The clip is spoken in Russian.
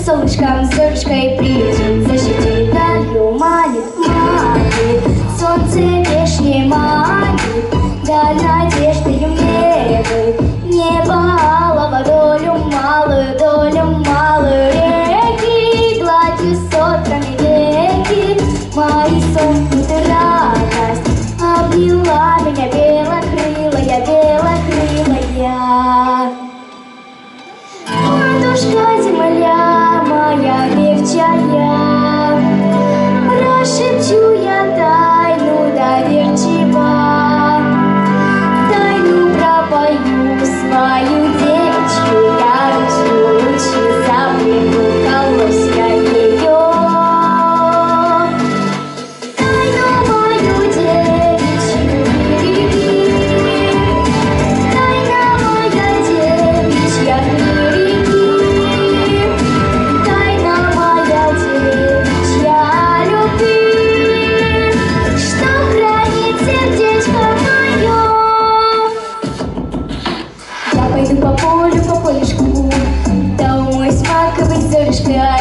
солнышком, зорюшкой прилетим, защитит далью, манит, манит. Солнце вешней манит, да надежды небы. Небо алого долю малую реки, гладью сотрами веки. Мои сомкнуты радость обняла меня белокрылая, белокрылая. Матушка земля моя певчая, прошепчу я тайну доверчиво, тайну пропою свою девичью, я ручью запрягу колосья ее. Тайну мою девичью береги, тайна моя девичья береги, тайна моя девичья любви, что хранит сердечко мое. Я пойду по полю, по полюшку, да умоюсь маковой зорюшкой.